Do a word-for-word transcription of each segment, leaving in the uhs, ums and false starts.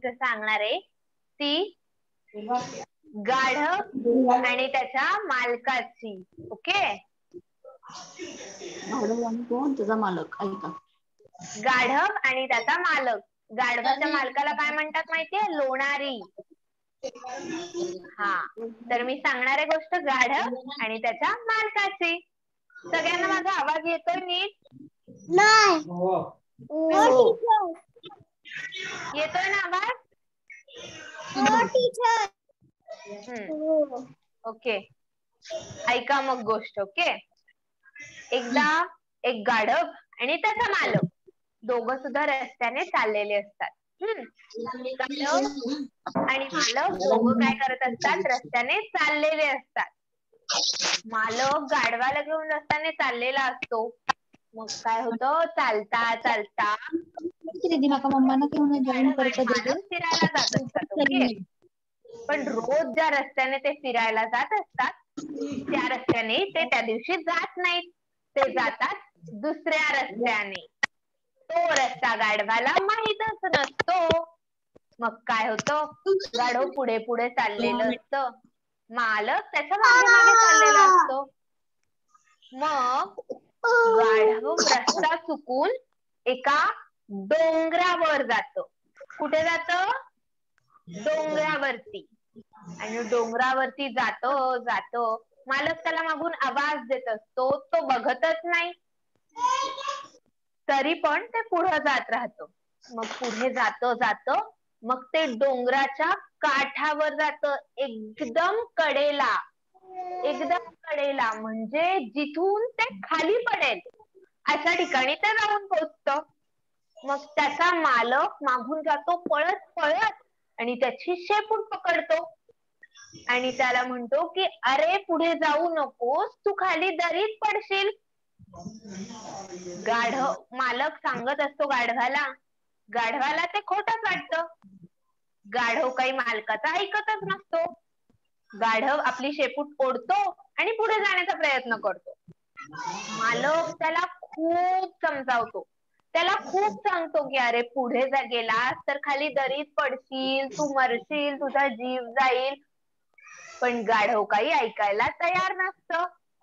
गोष्ट सांगणार आहे ती गाढव आणि त्याच्या मालकाची. ओके. गाढव आणि कोण? त्याचा मालक. ऐका. गाढव आणि त्याचा मालक. गाढवाच्या मालकाला काय म्हणतात माहितीये? लोणारी. हा, तर मी सांगणार आहे गोष्ट गाढव आणि त्याच्या मालकाची. सगळ्यांना माझा आवाज येतोय नीट? नाही. येतोय ना आवाज? हम्म. ओके, ऐका मग गोष्ट. ओके. एकदा एक गाढव आणि त्याचा मालक दोघं सुद्धा रस्त्याने चाललेले असतात. हम्म. गाढव आणि मालक दोघं काय करत असतात? रस्त्याने चाललेले असतात. मालक गाढवाला घेऊन रस्त्याने चाललेला असतो. मग काय होतं? चालता चालता मालक फिरायला जात असतात. ओके. पण रोज ज्या रस्त्याने ते फिरायला जात असतात त्या रस्त्याने ते त्या दिवशी जात नाहीत. ते जातात दुसऱ्या रस्त्याने. तो रस्ता गाढवाला माहीतच नसतो. मग काय होतं? गाढव पुढे पुढे चाललेलं असतं. मालक त्याच्या मागे मागे चाललेला असतो. मग गाढव रस्ता चुकून एका डोंगरावर जातो. कुठे जातो? डोंगरावरती. आणि डोंगरावरती जातो जातो मालक त्याला मागून आवाज देत असतो. तो बघतच नाही. तरी पण ते पुढे जात राहतो. मग पुढे जातो जातो मग ते डोंगराच्या काठावर जात. एकदम कडेला. एकदम कडेला म्हणजे जिथून ते खाली पडेल अशा ठिकाणी ते जाऊन पोहोचतं. मग त्याचा मालक मागून जातो पळत पळत आणि त्याची शेपूट पकडतो आणि त्याला म्हणतो की अरे पुढे जाऊ नकोस, तू खाली दरीत पडशील. गाढव मालक सांगत असतो गाढवाला. गाढवाला ते खोटंच वाटतं. गाढव काही मालकाचा ऐकतच नसतो. गाढव आपली शेपूट ओढतो आणि पुढे जाण्याचा प्रयत्न करतो. मालक त्याला खूप समजावतो. त्याला खूप सांगतो की अरे पुढे जा गेलास तर खाली दरीत पडशील, तू मरशील, तुझा जीव जाईल. पण गाढव काही ऐकायला तयार नसतं.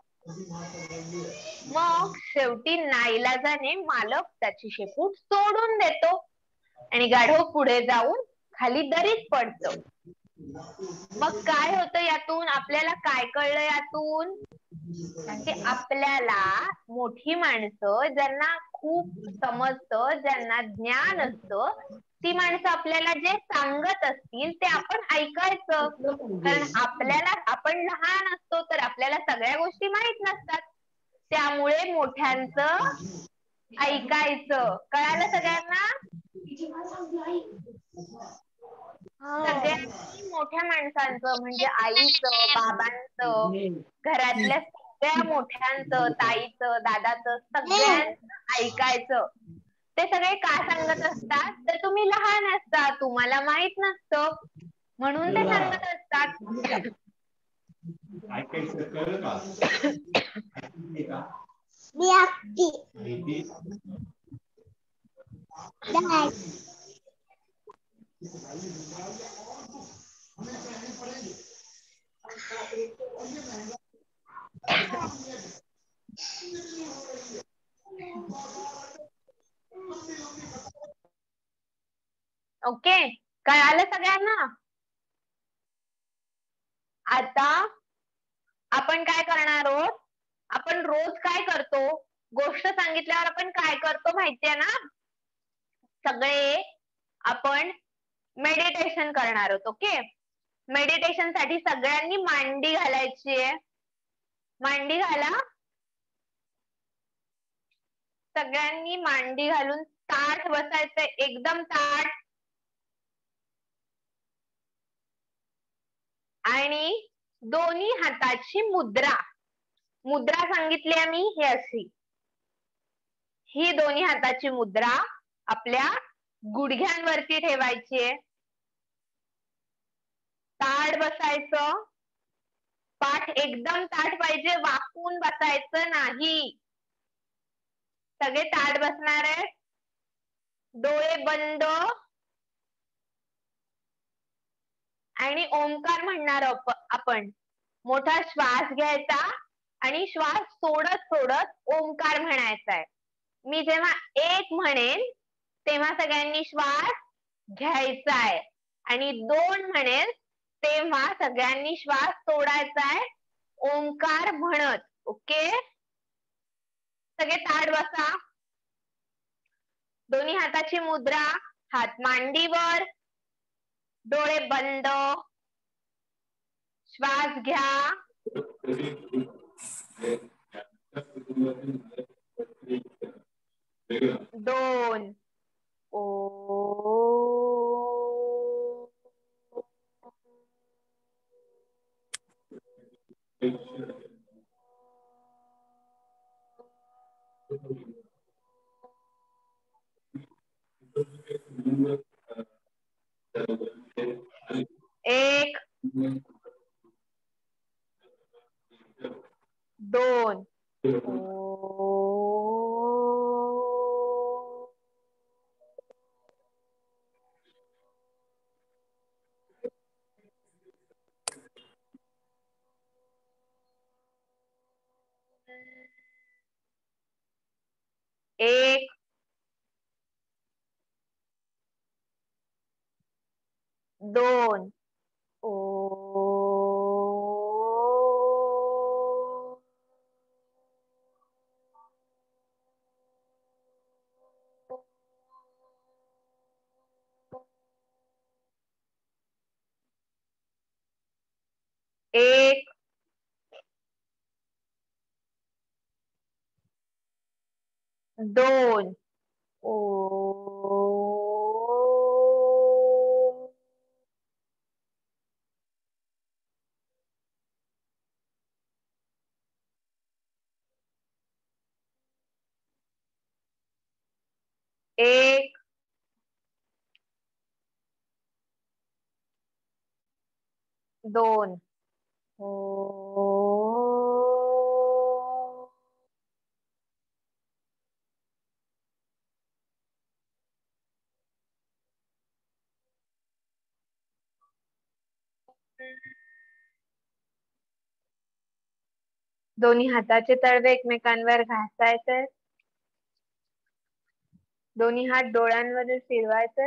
मग शेवटी नाईलाजाने मालक त्याची शेपूट सोडून देतो आणि गाढव पुढे जाऊन खाली दरीत पडतं. मग काय होतं यातून? आपल्याला काय कळलं यातून? की आपल्याला मोठी माणसं ज्यांना खूप समजतं, ज्यांना ज्ञान असतं, ती माणसं आपल्याला जे सांगत असतील ते आपण ऐकायचं. कारण आपल्याला आपण लहान असतो तर आपल्याला सगळ्या गोष्टी माहित नसतात. त्यामुळे मोठ्यांचं ऐकायचं. कळालं सगळ्यांना? सगळ्यांनी मोठ्या माणसांचं म्हणजे आईचं, बाबांचं, घरातल्या सगळ्या मोठ्यांचं, ताईचं, दादाचं सगळ्यांचं ऐकायचं. ते सगळे का सांगत असतात? तर तुम्ही लहान असता, तुम्हाला माहित नसतं म्हणून ते सांगत असतात. ओके, कळालं सगळ्यांना? आता आपण काय करणार आहोत? आपण रोज काय करतो? गोष्ट सांगितल्यावर आपण काय करतो माहितीये ना? सगळे आपण मेडिटेशन करणार आहोत. ओके, मेडिटेशन साठी सगळ्यांनी मांडी घालायची आहे. मांडी घाला. सगळ्यांनी मांडी घालून ताठ बसायचंय, एकदम ताठ. आणि दोन्ही हाताची मुद्रा, मुद्रा सांगितली आहे मी ही अशी. ही दोन्ही हाताची मुद्रा आपल्या गुडघ्यांवरती ठेवायची आहे. ताठ बसायचं. पाठ एकदम ताठ पाहिजे, वाकून बसायचं नाही. सगळे ताठ बसणार आहे. डोळे बंद. आणि ओंकार म्हणणार आपण. मोठा श्वास घ्यायचा आणि श्वास सोडत सोडत ओंकार म्हणायचा आहे. मी जेव्हा एक म्हणेन तेव्हा सगळ्यांनी श्वास घ्यायचा आहे आणि दोन म्हणेल तेव्हा सगळ्यांनी श्वास सोडायचा आहे ओंकार म्हणत. ओके, सगळे ताठ बसा. दोन्ही हाताची मुद्रा, हात मांडीवर, डोळे बंद, श्वास घ्या. दोन. ओ एक, दोन. एक, दोन. ओ एक, दोन. ओ एक, दोन. ओ दोन्ही हाताचे तळवे एकमेकांवर घासायचे. दोन्ही हात डोळ्यांमध्ये फिरवायचे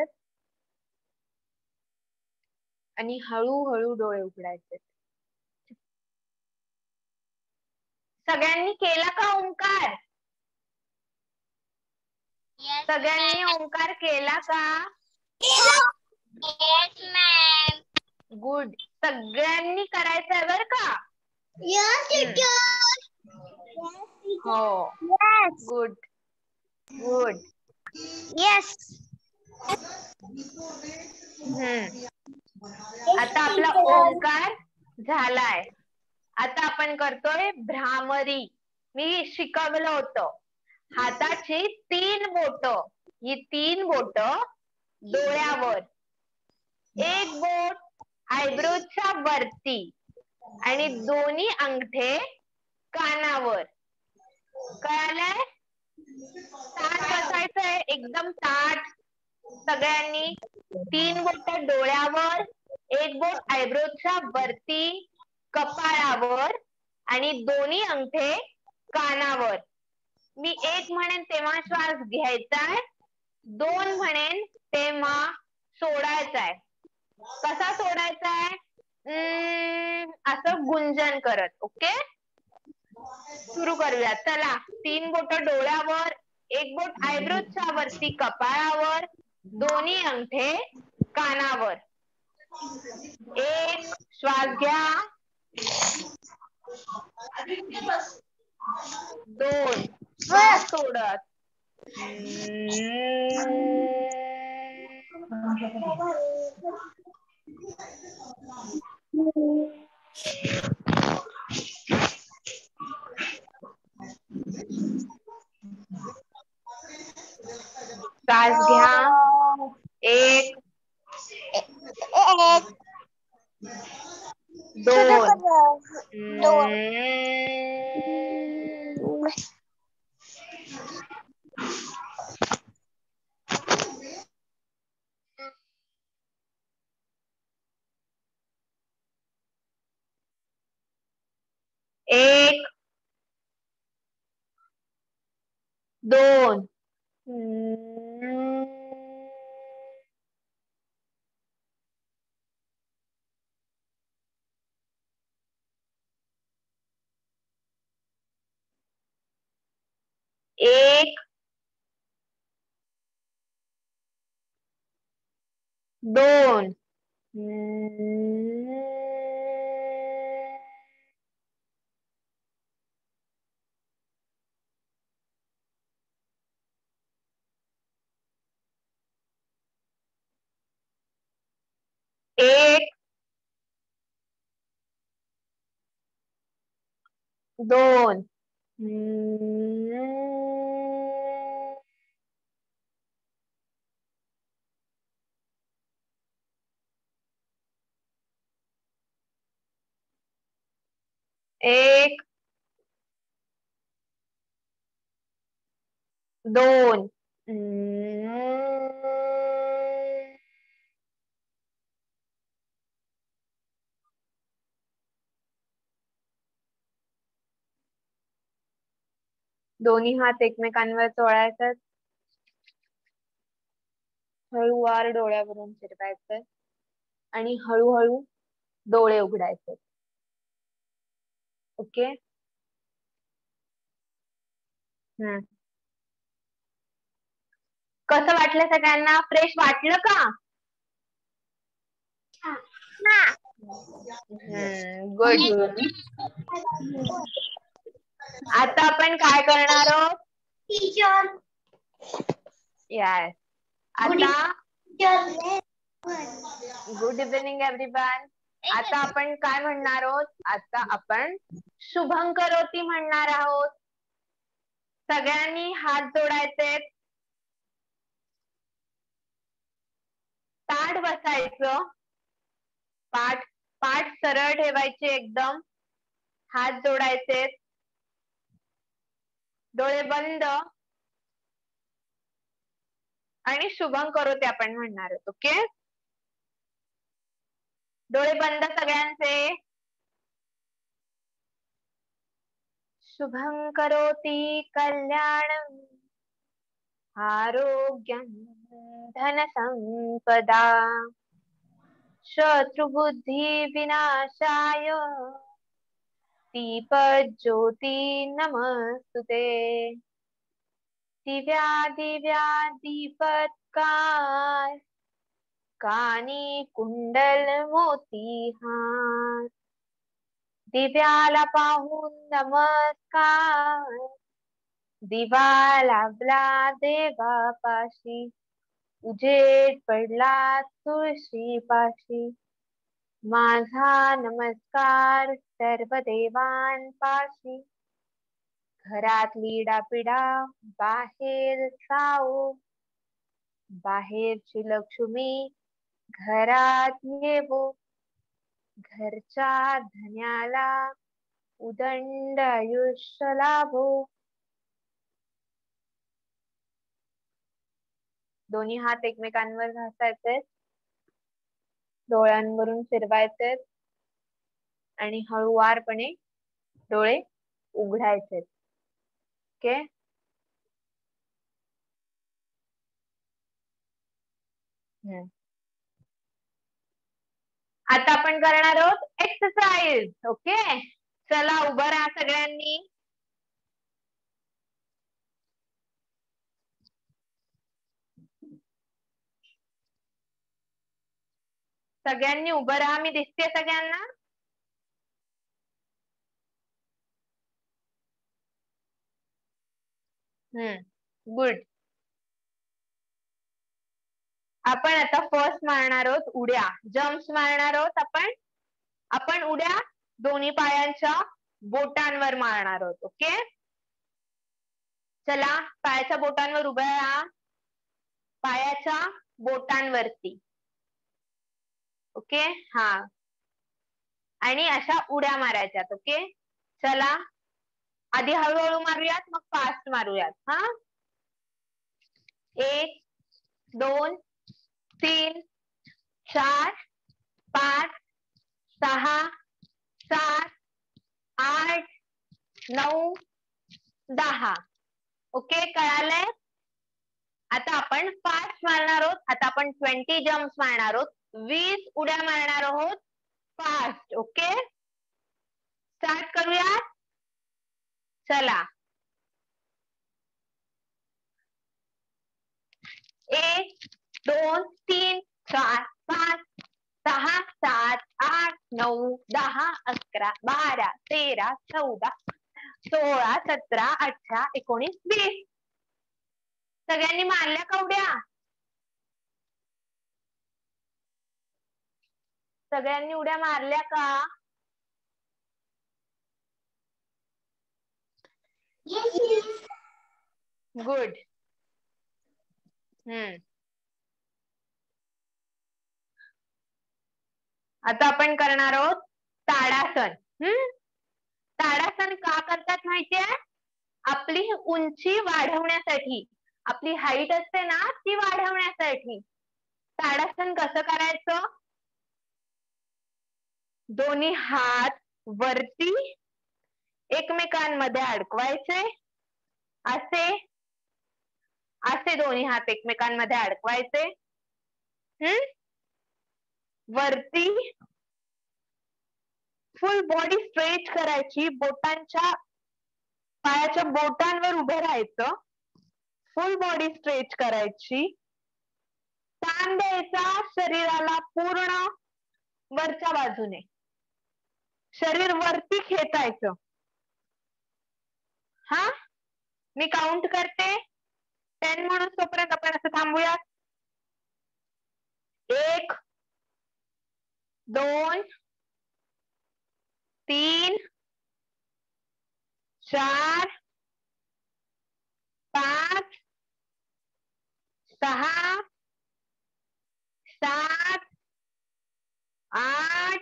आणि हळूहळू डोळे उघडायचे. सगळ्यांनी केला का ओंकार? सगळ्यांनी ओंकार केला का? Yes, ma'am. गुड. सगळ्यांनी करायचंय बर का? Yes, teacher. हो. Yes. Good good. Yes. हम्म. आता आपला ओंकार झालाय. आता आपण करतोय भ्रामरी. मी शिकवलं होतं. हाताची तीन बोट, ही तीन बोट डोळ्यावर, एक बोट आयब्रोच्या वरती आणि दोन्ही अंगठे कानावर. कळालंय? ताठ बसायचंय, एकदम ताठ. सगळ्यांनी तीन बोट डोळ्यावर, एक बोट आयब्रोच्या वरती, कपाळावर आणि दोन्ही अंगठे कानावर. मी एक म्हणेन तेव्हा श्वास घ्यायचाय, दोन म्हणेन तेव्हा सोडायचाय. कसा सोडायचाय? असं गुंजन करत. ओके, सुरू करूया. चला, तीन बोट डोळ्यावर, एक बोट आयब्रोच्या वरती कपाळावर, दोन्ही अंगठे कानावर. एक, श्वास घ्या. दोन, श्वास सोडत. श्वास घ्या. एक, एक, दोन. दोन. एक दोन एक दोन एक दोन एक दोन दोन्ही हात एकमेकांवर चोळायचे, हळूवार डोळ्यावरून फिरवायचे आणि हळूहळू डोळे उघडायचे. ओके. हम्म कसं वाटलं सगळ्यांना? फ्रेश वाटलं का? गुड. आता आपण काय करणार आहोत? टीचर. यस. आता गुड इव्हनिंग एव्हरीवन. आता आपण काय म्हणणार आहोत? आता आपण शुभंकरोती म्हणणार आहोत. सगळ्यांनी हात जोडायचे, ताठ बसायचं, पाठ पाठ सरळ ठेवायचे एकदम, हात जोडायचे, डोळे बंद आणि शुभंकरोती आपण म्हणणार आहोत. ओके. डोळे बंद सगळ्यांचे. शुभंकरोती कल्याणं आरोग्यं धनसंपदा शत्रुबुद्धि विनाशाय दीपज्योती नमस्तुते. दिव्या दिव्या दीपत्कार कानी कुंडल मोती हार. दिव्याला पाहून नमस्कार, दिवा लाभला देवापाशी, उजेड पडला तुळशीपाशी. माझा नमस्कार सर्व देवांपाशी. घरातली डापिडा बाहेर जाओ, बाहेरची लक्ष्मी घरात येवो. घरच्या धन्याला उदंड आयुष्य लाभो. दोन्ही हात एकमेकांवर घासायचे, डोळ्यांवरून फिरवायचे आणि हळूवारपणे डोळे उघडायचे. ओके. आता आपण करणार आहोत एक्सरसाइज. ओके. चला उभं राहा सगळ्यांनी. सगळ्यांनी उभं राहा. मी दिसते सगळ्यांना? हम्म गुड. आपण आता फर्स्ट मारणार आहोत उड्या, जम्प्स मारणार आहोत आपण. आपण उड्या दोन्ही पायांच्या बोटांवर मारणार आहोत. ओके. चला पायाच्या बोटांवर उभ्या राहा, पायाच्या बोटांवरती. ओके. हा. आणि अशा उड्या मारायच्यात. ओके. चला आधी हळूहळू मारूयात, मग फास्ट मारूयात. हा. एक दोन तीन चार पाच सहा सात आठ नऊ, दहा. ओके, कळालंय? आता आपण फास्ट मारणार आहोत. आता आपण ट्वेंटी जम्प्स मारणार आहोत. वीस उड्या मारणार आहोत फास्ट. ओके, स्टार्ट करूया. चला, एक, दोन, तीन, चार, पाच, सहा, सात, आठ, नऊ, दहा, अकरा, बारा, तेरा, चौदा, सोळा, सतरा, अठरा, एकोणीस, वीस. सगळ्यांनी मारल्या का उड्या? सगळ्यांनी उड्या मारल्या का? गुड. हम्म आता आपण करणार आहोत ताडासन. हम्म ताडासन का करतात माहितीये? आपली उंची वाढवण्यासाठी, आपली हाईट असते ना ती वाढवण्यासाठी. ताडासन कसं करायचं? दोन्ही हात वरती एकमेकांमध्ये अडकवायचे. असे असे दोन्ही हात एकमेकांमध्ये अडकवायचे. हम्म वरती फुल बॉडी स्ट्रेच करायची. बोटांच्या पायाच्या बोटांवर उभं राहायचं. फुल बॉडी स्ट्रेच करायची. ताण द्यायचा शरीराला पूर्ण वरच्या बाजूने. शरीर वरती खेचायचं. हा, मी काउंट करते टेन म्हणून, तोपर्यंत आपण असं थांबूयात. एक, दोन, तीन, चार, पाच, सहा, सात, आठ,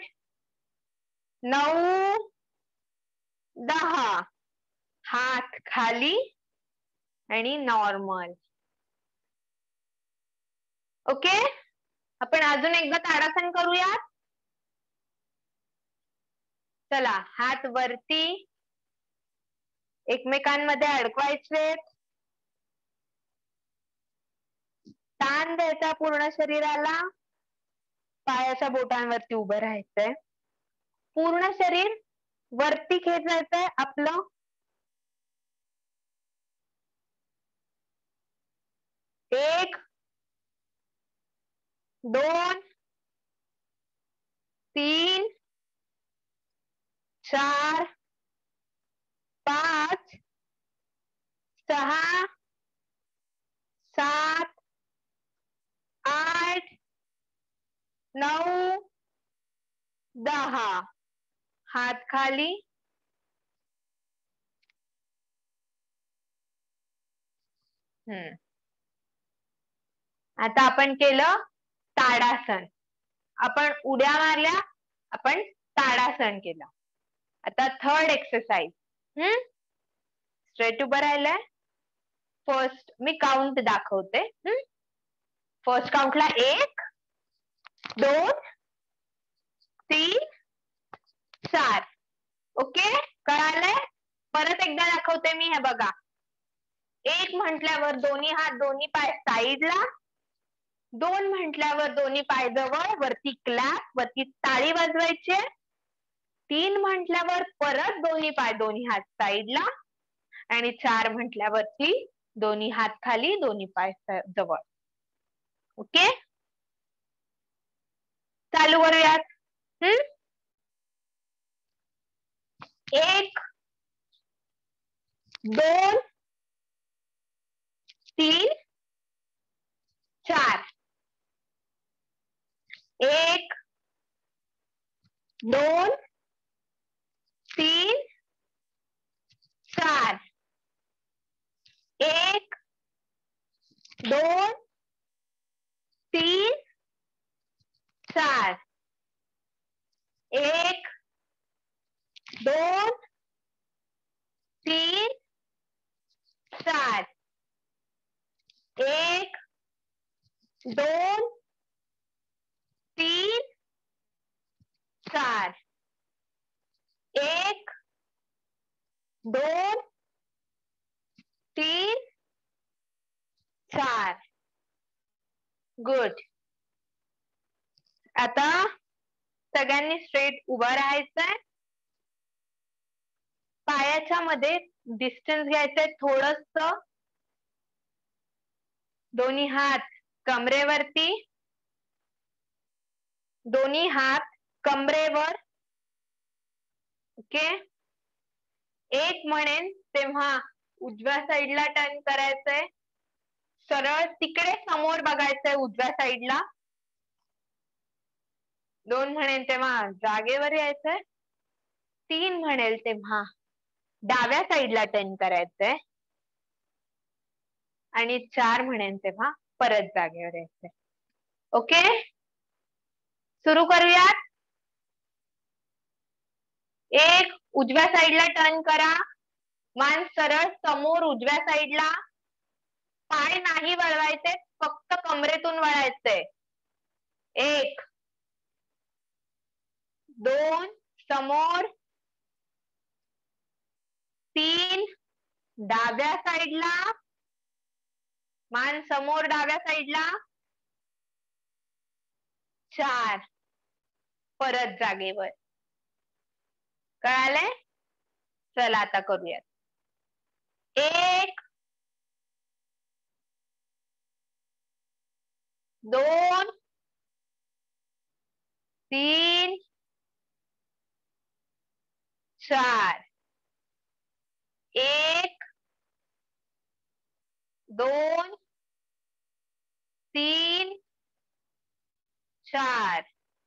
नऊ, दहा. हात खाली आणि नॉर्मल. ओके, आपण अजून एकदा ताडासन करूयात. चला, हात वरती एकमेकांमध्ये अडकवायचे. ताण द्यायचा पूर्ण शरीराला. पायाच्या बोटांवरती उभं राहायचंय. पूर्ण शरीर वरती खेचायचंय आपलं. एक, दोन, तीन, चार, पाच, सहा, सात, आठ, नऊ, दहा. हात खाली. हम्म आता आपण केलं ताडासन. आपण उड्या मारल्या, आपण ताडासन केलं. आता थर्ड एक्सरसाइज. हम्म स्ट्रेट उभं राहिलंय. फर्स्ट मी काउंट दाखवते. हम्म फर्स्ट काउंटला एक, दोन, तीन, चार. ओके, कळालंय? परत एकदा दाखवते मी. हे बघा, एक म्हटल्यावर दोन्ही हात दोन्ही पाय साईडला. दोन म्हटल्यावर दोन्ही पाय जवळ, वरती क्लॅप, वरती टाळी वाजवायची. तीन म्हटल्यावर परत दोन्ही पाय दोन्ही हात साईडला. आणि चार म्हटल्यावरती दोन्ही हात खाली, दोन्ही पाय जवळ. ओके, चालू करूयात. हम्म एक, दोन, तीन, चार. एक, दोन, तीन, चार. एक, दोन, तीन, चार. एक, दोन, तीन, चार. एक, दोन, तीन, चार. एक, दोन, तीन, चार. गुड. आता सगळ्यांनी स्ट्रेट उभं राहायचंय. पायाच्या मध्ये डिस्टन्स घ्यायचंय थोडस. दोन्ही हात कमरेवरती. दोन्ही हात कमरेवर. ओके. एक म्हणेन तेव्हा उजव्या साईडला टर्न करायचंय. सरळ तिकडे समोर बघायचंय उजव्या साईडला. दोन म्हणेन तेव्हा जागेवर यायचंय. तीन म्हणेल तेव्हा डाव्या साईडला टर्न करायचंय. आणि चार म्हणेन तेव्हा परत जागेवर यायचंय. ओके. सुरू करूयात. एक, उजव्या साईडला टर्न करा. मान सरळ समोर उजव्या साईडला. पाय नाही वळवायचे, फक्त कमरेतून वळायचंय. एक, दोन, समोर. तीन, डाव्या साईडला. मान समोर डाव्या साईडला. चार, परत जागेवर. कळालंय? चला आता करूयात. एक, दोन, तीन, चार. एक, दोन, तीन, चार.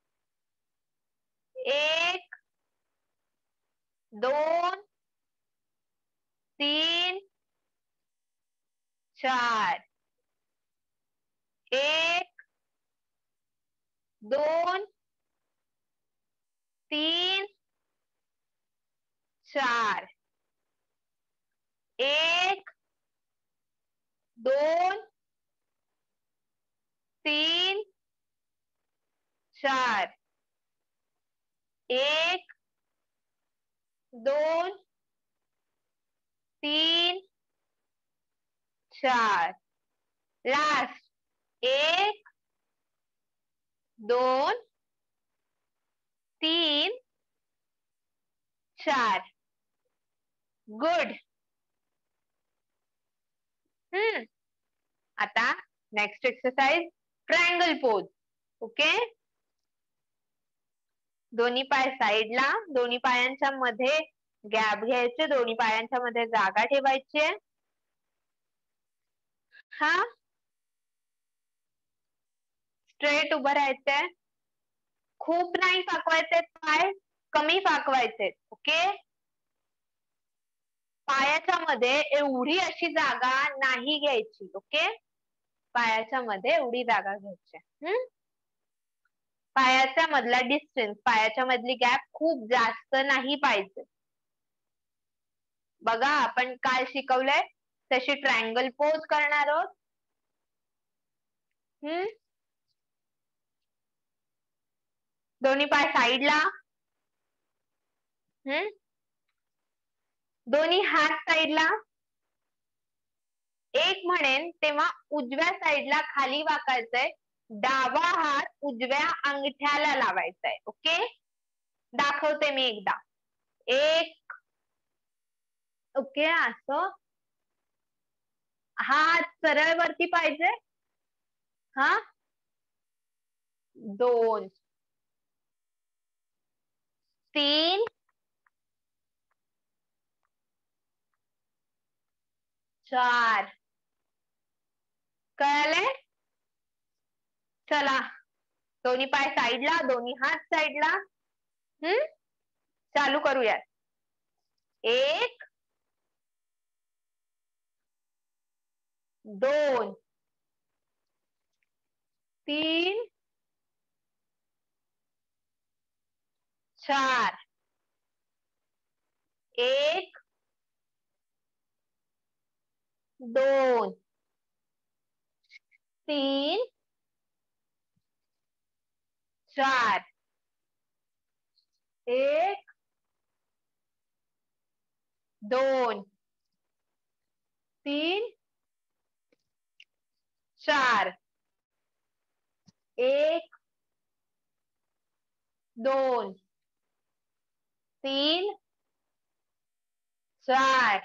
एक, दोन, तीन, चार. एक, दोन, तीन, चार. एक, दोन, तीन, चार. एक, दोन, तीन, चार. लास्ट. एक, दोन, तीन, चार. गुड. हम्म आता next exercise triangle pose. Okay. दोन्ही पाय साईडला. दोन्ही पायांच्या मध्ये गॅप घ्यायचे. दोन्ही पायांच्या मध्ये जागा ठेवायची. हा, स्ट्रेट उभं राहायचंय. खूप नाही फाकवायचे पाय, कमी फाकवायचे. ओके. पायाच्या मध्ये एवढी अशी जागा नाही घ्यायची. ओके. पायाच्या मध्ये एवढी जागा घ्यायची. हम्म पायाच्या मधला डिस्टन्स, पायाच्या मधली गॅप खूप जास्त नाही पाहिजे. बघा आपण काय शिकवलंय तशी ट्रायंगल पोज करणार आहोत. हम्म दोन्ही पाय साईडला. हम्म दोन्ही हात साईडला. एक म्हणेन तेव्हा उजव्या साईडला खाली वाकायचंय. डावा हात उजव्या अंगठ्याला लावायचा आहे. ओके. दाखवते मी एकदा. एक, ओके. असं हात सरळ वरती पाहिजे. हा, दोन, तीन, चार. कळालंय? चला दोन्ही पाय साईडला, दोन्ही हात साईडला. हम्म चालू करूयात. एक, दोन, तीन, चार. एक, दोन, तीन, चार. एक, दोन, तीन, चार, एक, दोन, तीन, चार,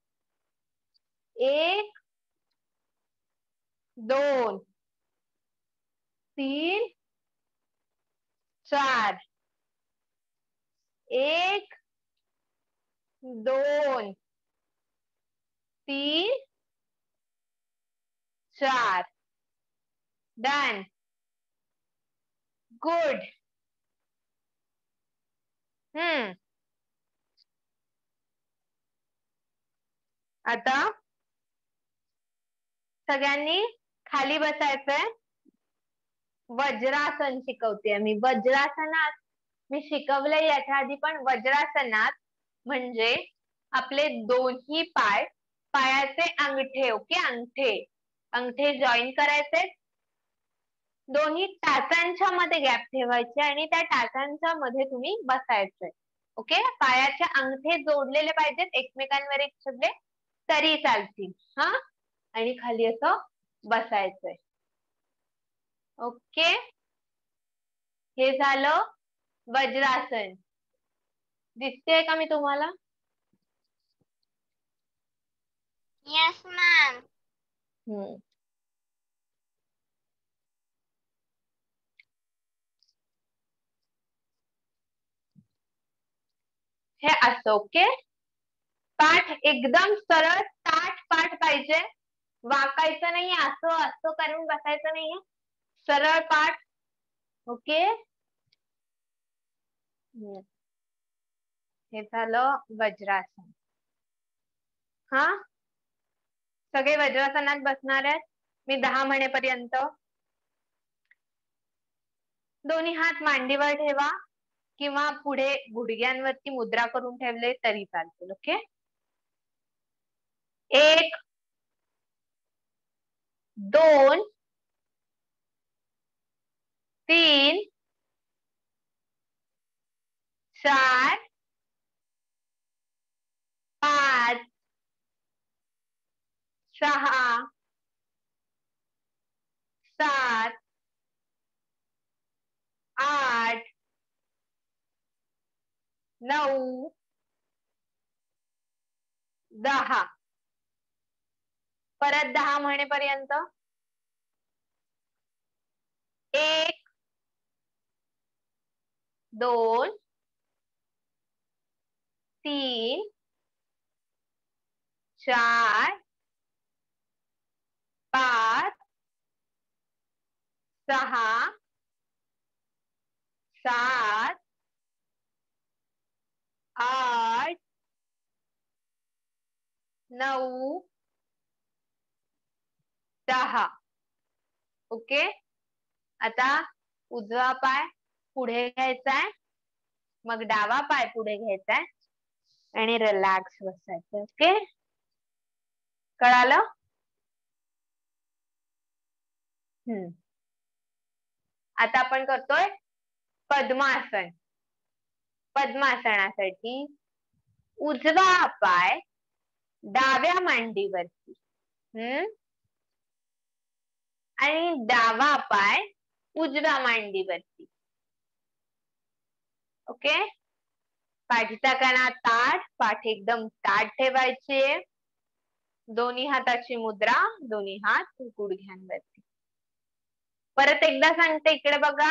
एक, दोन, तीन, चार, एक, दोन, तीन, चार. डन. गुड. हम्म आता सगळ्यांनी खाली बसायचंय. वज्रासन शिकवते मी. वज्रासनात मी शिकवलंय याच्या आधी, पण वज्रासनात म्हणजे आपले दोन्ही पाय, पायाचे अंगठे, ओके, अंगठे अंगठे जॉईन करायचे, दोन्ही टाचांच्या मध्ये गॅप ठेवायचे आणि त्या टाचांच्या मध्ये तुम्ही बसायचंय. ओके, पायाचे अंगठे जोडलेले पाहिजेत एकमेकांवर एक सगळे, तरी चालतील. हा, आणि खाली असं बसायचंय. ओके, हे झालं वज्रासन. दिसतेय का मी तुम्हाला? Yes, ma'am. हम्म हे असं. ओके, पाठ एकदम सरळ ताठ पाठ पाहिजे, वाकायचं नाही, असं असं करून बसायचं नाहीये, सरळ पाठ. ओके, हे झालं वज्रासन. हा, सगळे वज्रासनात बसणार आहेत. मी दहा म्हणेपर्यंत दोन्ही हात मांडीवर ठेवा किंवा पुढे गुडघ्यांवरती मुद्रा करून ठेवले तरी चालतील. ओके, एक, दोन, तीन, चार, पाच, सहा, सात, आठ, नऊ, दहा. परत दहा म्हणेपर्यंत. एक, दोन, तीन, चार, पाच, सहा, सात, आठ, नऊ, दहा. ओके, आता उजवा पाय पुढे घ्यायचाय, मग डावा पाय पुढे घ्यायचाय आणि रिलॅक्स बसायचं. ओके, कळालं? हम्म आता आपण करतोय पद्मासन. पद्मासनासाठी उजवा पाय डाव्या मांडीवरती, हम्म आणि डावा पाय उजव्या मांडीवरती. ओके, पाठीचा कणा ताठ, पाठ एकदम ताठ ठेवायची. दोन्ही हाताची मुद्रा, दोन्ही हात गुडघ्यांवरती. परत एकदा सांगते, इकडे बघा.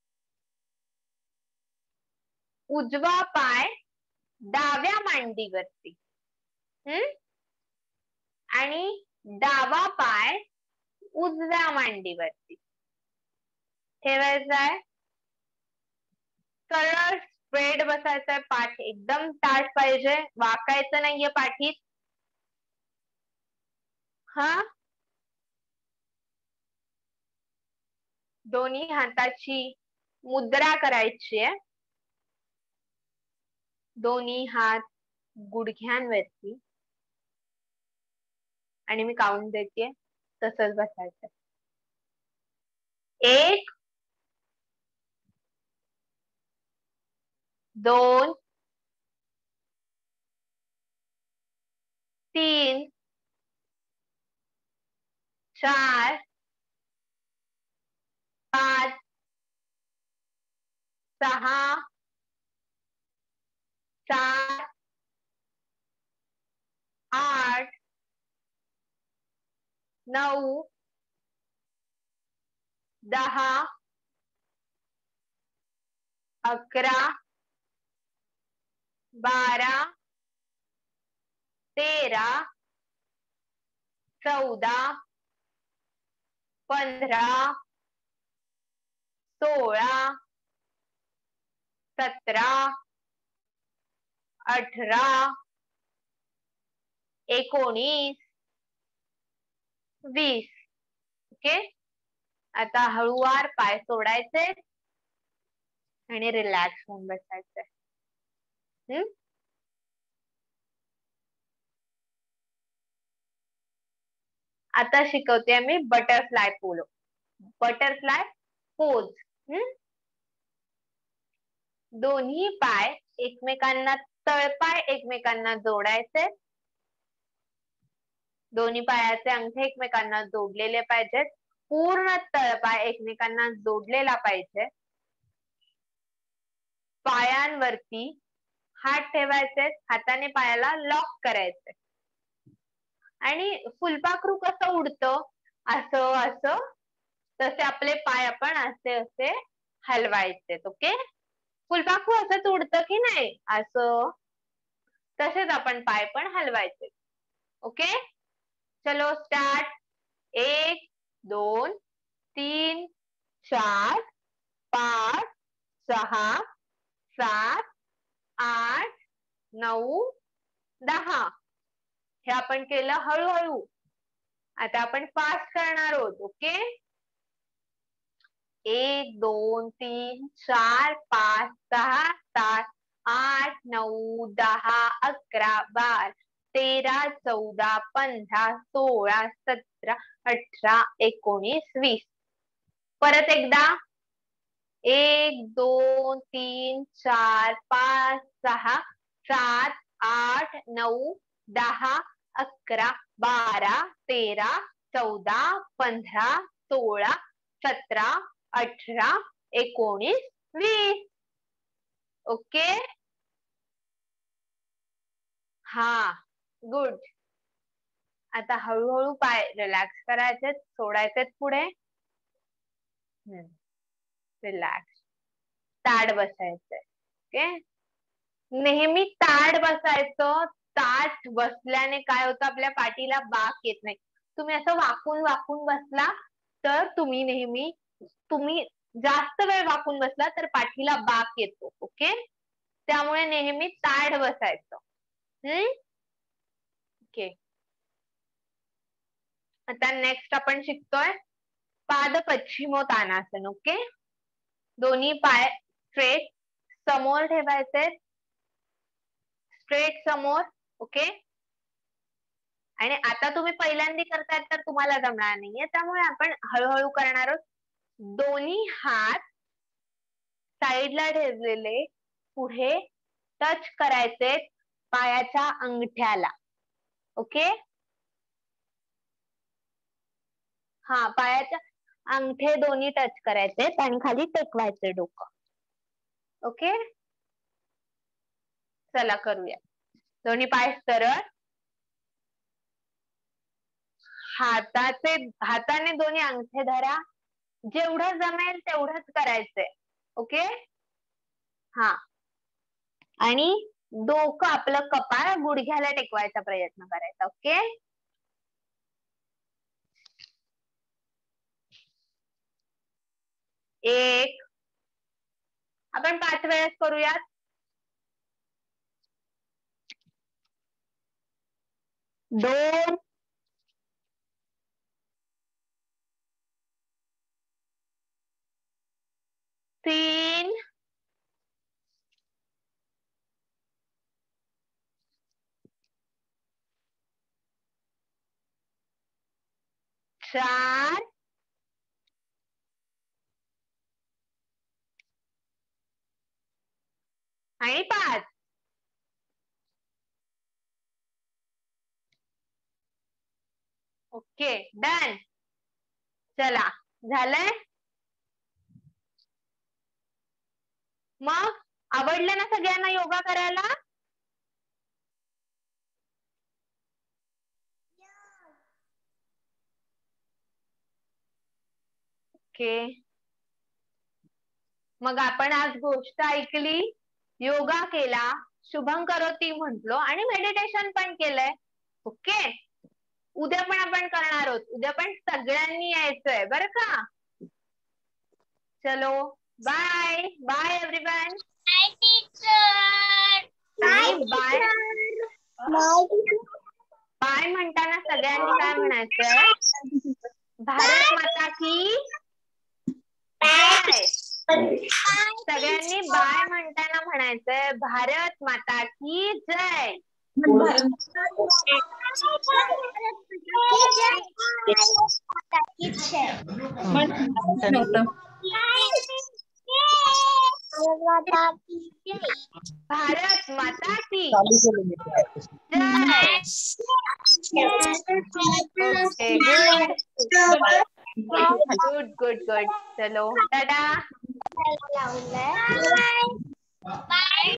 उजवा पाय डाव्या मांडीवरती, हम्म आणि डावा पाय उजव्या मांडीवरती ठेवायचा आहे. सरळ स्ट्रेट बसायचंय, पाठ एकदम ताठ पाहिजे, वाकायचं नाहीये पाठीत. हा, दोन्ही हाताची मुद्रा करायची आहे, दोन्ही हात गुडघ्यांवरती, आणि मी काउंट देते, तसंच बसायचं. एक, दोन, तीन, चार, पाच, सहा, सात, आठ, नऊ, दहा, अकरा, बारा, तेरा, चौदा, पंधरा, सोळा, सतरा, अठरा, एकोणीस, वीस. ओके. आता हळूवार पाय सोडायचे आणि रिलॅक्स होऊन बसायचे. हम्म आता शिकवते मी बटरफ्लाय पोलो. Butterfly pose. हम्म दोन्ही पाय एकमेकांना, तळपाय एकमेकांना जोडायचे. दोन्ही पायाचे अंगठे एकमेकांना जोडलेले पाहिजेत. पूर्ण तळपाय एकमेकांना जोडलेला पाहिजे. पायांवरती हात ठेवायचे, हाताने पायाला लॉक करायचे आणि फुलपाखरू कसं उडतं असं असं, तसे आपले पाय आपण असे असे हलवायचे. ओके. फुलपाखरू असंच उडतं की नाही, असं तसेच आपण पाय पण हलवायचे. ओके. चलो स्टार्ट. एक, दोन, तीन, चार, पाच, सहा, सात, आठ, नऊ, दहा. हे आपण केलं हळूहळू. आता आपण फास्ट करणार आहोत. ओके. एक, दोन, तीन, चार, पाच, सहा, सात, आठ, नऊ, दहा, अकरा, बारा, तेरा, चौदा, पंधरा, सोळा, सतरा, अठरा, एकोणीस, वीस. परत एकदा. एक, दोन, तीन, चार, पाच, सहा, सात, आठ, नऊ, दहा, अकरा, बारा, तेरा, चौदा, पंधरा, सोळा, सतरा, अठरा, एकोणीस, वीस. ओके. हा, गुड. आता हळूहळू पाय रिलॅक्स करायचे, सोडायचे पुढे. रिलॅक्स. ताड बसायचंय. ओके. नेहमी ताड बसायचं. ताठ बसल्याने काय होतं, आपल्या पाठीला बाक येत नाही. तुम्ही असं वाकून वाकून बसला तर तुम्ही नेहमी तुम्ही जास्त वेळ वाकून बसला तर पाठीला बाक येतो. ओके. त्यामुळे नेहमी ताड बसायचं. हम्म ओके. आता नेक्स्ट आपण शिकतोय पाद पश्चिमोत्तानासन. ओके. दोन्ही पाय स्ट्रेट समोर ठेवायचे, स्ट्रेट समोर. ओके. आणि आता तुम्ही पहिल्यांदा करतायत तर तुम्हाला जमणार नाहीये, त्यामुळे आपण हळूहळू करणार आहोत. दोन्ही हात साईडला ठेवलेले पुढे टच करायचे पायाच्या अंगठ्याला. ओके. हा, पायाच्या अंगठे दोन्ही टच करायचे आणि खाली टेकवायचे डोकं. ओके. चला करूया. दोन्ही पाय सरळ, हाताचे हाताने दोन्ही अंगठे धरा. जेवढं जमेल तेवढंच करायचंय. ओके. हा, आणि डोकं आपलं कपाळ गुडघ्याला टेकवायचा प्रयत्न करायचा. ओके. एक, आपण पाच वेळेस करूयात. दोन, तीन, चार, आणि पाच. Okay done. चला झालंय. मग आवडलं ना सगळ्यांना योगा करायला? ओके. मग आपण आज गोष्ट ऐकली, योगा केला, शुभम करोती म्हटलो आणि मेडिटेशन पण केलंय. ओके. उद्या पण आपण करणार आहोत. उद्या पण सगळ्यांनी यायचंय बरं का. चलो bye bye everyone. Hi, teacher. आणि बाय बाय म्हणताना सगळ्यांनी काय म्हणायचंय? भारत माता की जय. सगळ्यांनी बाय म्हणताना म्हणायचंय भारत माता की जय. भारत माता की जय. Okay good good good good. चलो टाटा. Bye. Bye.